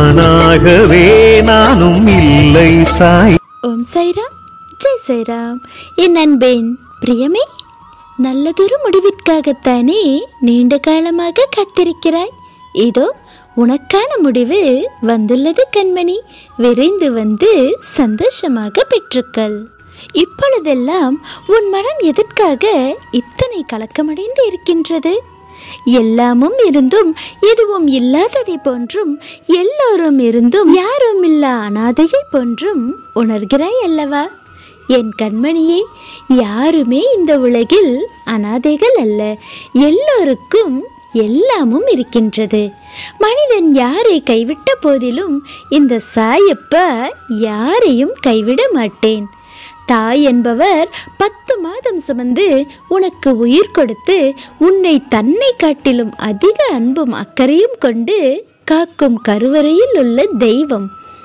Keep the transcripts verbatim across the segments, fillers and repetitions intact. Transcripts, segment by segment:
நானாகவே நானும் இல்லை சாய். ஓம் சாய்ராம், ஜெய் சாய்ராம். என் அன்பேன் பிரியமே, நல்லதொரு முடிவிற்காகத்தானே நீண்ட காலமாக காத்திருக்கிறாய். இதோ உனக்கான முடிவு வந்துள்ளது கண்மணி. விரைந்து வந்து சந்தோஷமாக பெற்றுக்கள். இப்பொழுதெல்லாம் உன் மனம் எதற்காக இத்தனை கலக்கமடைந்து இருக்கின்றது? எல்லாமும் இருந்தும் எதுவும் இல்லாததை போன்றும், எல்லோரும் இருந்தும் யாரும் இல்லா அனாதையை போன்றும் உணர்கிறாய் அல்லவா? என் கண்மணியே, யாருமே இந்த உலகில் அனாதைகள் அல்ல. எல்லோருக்கும் எல்லாமும் இருக்கின்றது. மனிதன் யாரை கைவிட்ட போதிலும் இந்த சாயப்பா யாரையும் கைவிட மாட்டேன். தாய் என்பவர் பத்து மாதம் சுமந்து உனக்கு உயிர் கொடுத்து உன்னை தன்னை காட்டிலும் அதிக அன்பும் அக்கறையும் கொண்டு காக்கும் கருவறையில் உள்ள தெய்வம்.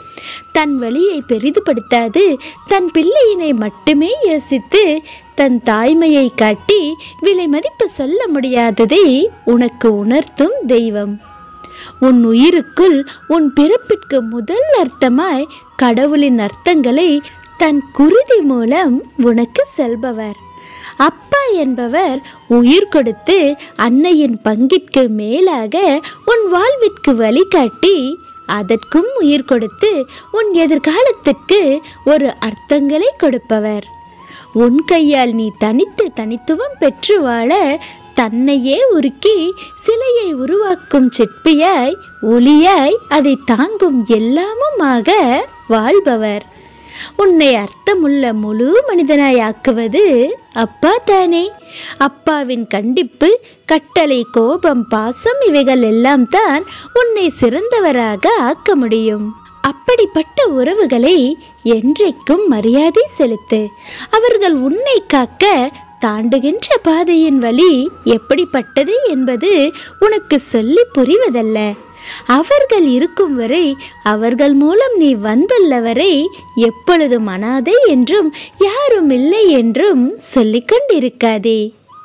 தன் வழியை பெரிதுபடுத்தாது தன் பிள்ளையினை மட்டுமே யோசித்து தன் தாய்மையை காட்டி விலை மதிப்பு சொல்ல முடியாததை உனக்கு உணர்த்தும் தெய்வம். உன் உயிருக்குள் உன் பிறப்பிற்கு முதல் அர்த்தமாய் கடவுளின் அர்த்தங்களை தன் குருதி மூலம் உனக்கு செல்பவர். அப்பா என்பவர் உயிர் கொடுத்து அன்னையின் பங்கிற்கு மேலாக உன் வாழ்விற்கு வழிகாட்டி அதற்கும் உயிர் கொடுத்து உன் எதிர்காலத்திற்கு ஒரு அர்த்தங்களை கொடுப்பவர். உன் கையால் நீ தனித்து தனித்துவம் பெற்று வாழ தன்னையே உருக்கி சிலையை உருவாக்கும் சிற்பியாய் ஒளியாய் அதை தாங்கும் எல்லாமுமாக வாழ்பவர். உன்னை அர்த்தமுள்ள முழு மனிதனாய் ஆக்குவது அப்பா தானே. அப்பாவின் கண்டிப்பு, கட்டளை, கோபம், பாசம் இவைகள் எல்லாம் தான் உன்னை சிறந்தவராக ஆக்க முடியும். அப்படிப்பட்ட உறவுகளை என்றைக்கும் மரியாதை செலுத்து. அவர்கள் உன்னை காக்க தாண்டுகின்ற பாதையின் வழி எப்படிப்பட்டது என்பது உனக்கு சொல்லி புரிவதல்ல. அவர்கள் இருக்கும் வரை, அவர்கள் மூலம் நீ வந்துள்ள வரை எப்பொழுதும் அனாதை என்றும் யாரும் இல்லை என்றும் சொல்லிக்கொண்டிருக்காதே.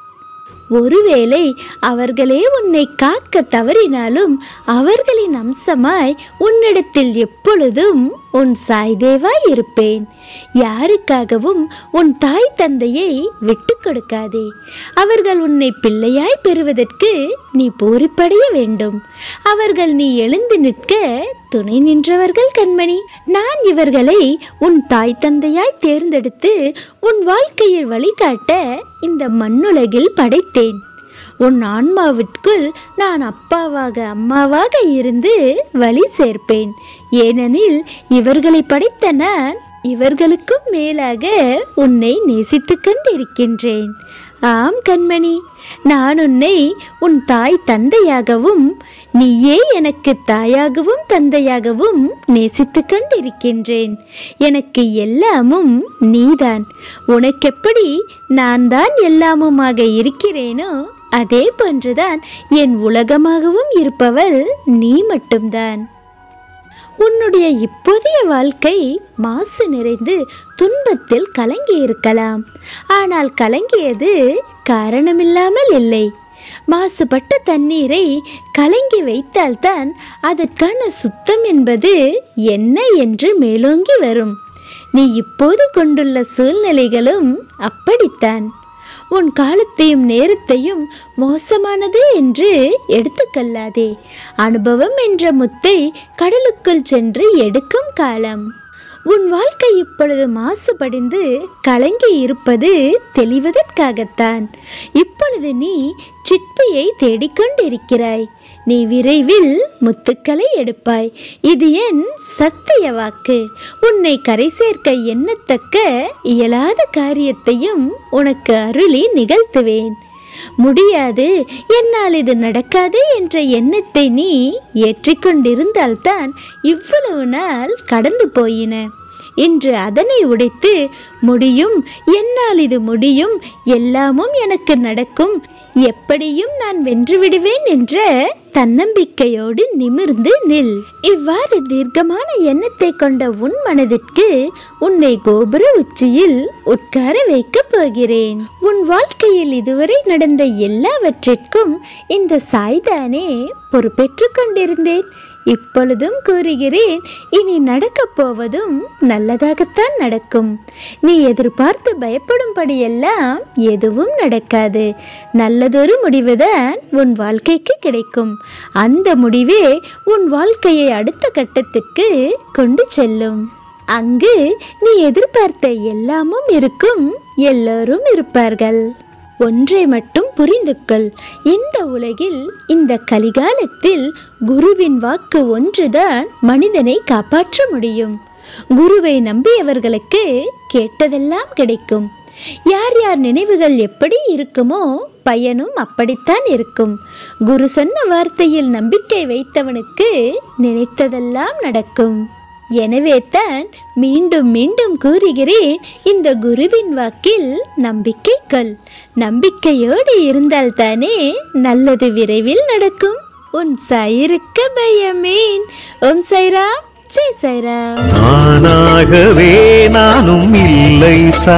ஒருவேளை அவர்களே உன்னை காக்க தவறினாலும் அவர்களின் அம்சமாய் உன்னிடத்தில் எப்பொழுதும் உன் சாய்தேவாய் இருப்பேன். யாருக்காகவும் உன் தாய் தந்தையை விட்டு கொடுக்காதே. அவர்கள் உன்னை பிள்ளையாய் பெறுவதற்கு நீ பூரிப்படைய வேண்டும். அவர்கள் நீ எழுந்து நிற்க துணை நின்றவர்கள் கண்மணி. நான் இவர்களை உன் தாய் தந்தையாய் தேர்ந்தெடுத்து உன் வாழ்க்கையில் வழிகாட்ட இந்த மண்ணுலகில் படைத்தேன். உன் ஆன்மாவிற்குள் நான் அப்பாவாக அம்மாவாக இருந்து வழி சேர்ப்பேன். ஏனெனில் இவர்களை படைத்த நான் இவர்களுக்கும் மேலாக உன்னை நேசித்து கொண்டிருக்கின்றேன். ஆம் கண்மணி, நான் உன்னை உன் தாய் தந்தையாகவும் நீயே எனக்கு தாயாகவும் தந்தையாகவும் நேசித்து கொண்டிருக்கின்றேன். எனக்கு எல்லாமும் நீதான். உனக்கெப்படி நான் தான் எல்லாமுமாக இருக்கிறேனோ அதே போன்றுதான் என் உலகமாகவும் இருப்பவள் நீ மட்டும்தான். உன்னுடைய இப்போதைய வாழ்க்கை மாசு நிறைந்து துன்பத்தில் கலங்கி இருக்கலாம். ஆனால் கலங்கியது காரணமில்லாமல் இல்லை. மாசுபட்ட தண்ணீரை கலங்கி வைத்தால்தான் அதற்கான சுத்தம் என்பது என்ன என்று மேலோங்கி வரும். நீ இப்போது கொண்டுள்ள சூழ்நிலைகளும் அப்படித்தான். உன் காலத்தையும் நேரத்தையும் மோசமானது என்று எடுத்துக்கொள்ளாதே. அனுபவம் என்ற முத்தை கடலுக்குள் சென்று எடுக்கும் காலம். உன் வாழ்க்கை இப்பொழுது மாசுபடிந்து கலங்கி இருப்பது தெளிவதற்காகத்தான். இப்பொழுது நீ சிற்பியை தேடிக்கொண்டிருக்கிறாய். நீ விரைவில் முத்துக்களை எடுப்பாய். இது என் சத்திய வாக்கு. உன்னை கரை சேர்க்க எண்ணத்தக்க இயலாத காரியத்தையும் உனக்கு அருளி நிகழ்த்துவேன். முடியாது, என்னால் இது நடக்காது என்ற எண்ணத்தை நீ ஏற்றிக்கொண்டிருந்தால்தான் இவ்வளவு நாள் கடந்து போயின. இன்று அதனை உடைத்து முடியும், என்னால் இது முடியும், எல்லாமும் எனக்கு நடக்கும், எப்படியும் நான் வென்று விடுவேன் என்ற தன்னம்பிக்கையோடு நிமிர்ந்து நில். இவ்வாறு தீர்க்கமான எண்ணத்தை கொண்ட உன் மனதிற்கு உன்னை கோபுர உச்சியில் உட்கார வைக்கப் போகிறேன். உன் வாழ்க்கையில் இதுவரை நடந்த எல்லாவற்றிற்கும் இந்த சாய்தானே பொறுப்பேற்று கொண்டிருந்தேன். இப்பொழுதும் கூறுகிறேன், இனி நடக்கப் போவதும் நல்லதாகத்தான் நடக்கும். நீ எதிர்பார்த்து பயப்படும்படியெல்லாம் எதுவும் நடக்காது. நல்லதொரு முடிவுதான் உன் வாழ்க்கைக்கு கிடைக்கும். அந்த முடிவே உன் வாழ்க்கையை அடுத்த கட்டத்திற்கு கொண்டு செல்லும். அங்கு நீ எதிர்பார்த்த எல்லாமும் இருக்கும், எல்லோரும் இருப்பார்கள். ஒன்றை மட்டும் புரிந்து கொள், இந்த உலகில் இந்த கலிகாலத்தில் குருவின் வாக்கு ஒன்றுதான் மனிதனை காப்பாற்ற முடியும். குருவை நம்பியவர்களுக்கு கேட்டதெல்லாம் கிடைக்கும். யார் யார் நினைவுகள் எப்படி இருக்குமோ பயனும் அப்படித்தான் இருக்கும். குரு சொன்ன வார்த்தையில் நம்பிக்கை வைத்தவனுக்கு நினைத்ததெல்லாம் நடக்கும். எனவே தான் மீண்டும் மீண்டும் கூறுகிறேன், இந்த குருவின் வாக்கில் நம்பிக்கை கொள். நம்பிக்கையோடு இருந்தால் தானே நல்லது விரைவில் நடக்கும். உன் சாயிருக்க பயமேன். ஓம் சாய்ராம், ஜெய் சாய்ராம். நானாகவே நானும் இல்லை.